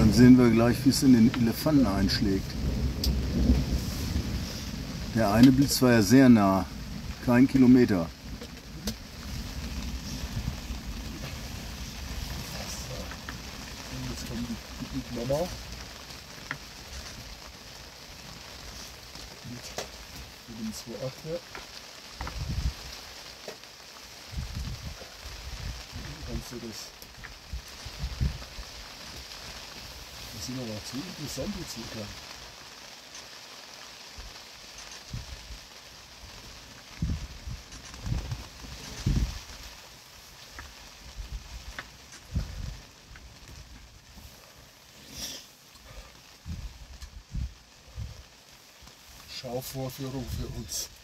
Dann sehen wir gleich, wie es in den Elefanten einschlägt. Der eine Blitz war ja sehr nah, kein Kilometer. Jetzt kommt die Mama. Mit dem 2.8 her. Kannst du das sind aber zu interessant jetzt hier. Schauvorführung für uns.